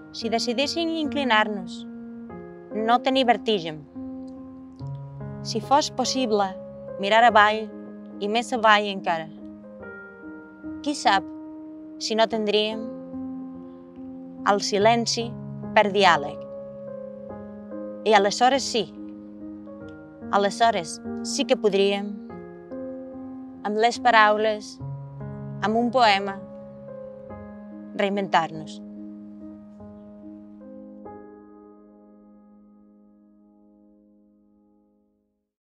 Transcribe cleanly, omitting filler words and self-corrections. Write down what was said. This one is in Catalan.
Si decidíssim inclinar-nos, no tenir vertigen, si fos possible mirar avall i més avall encara, qui sap si no tindríem el silenci per diàleg. I aleshores sí que podríem, amb les paraules, amb un poema, reinventar-nos.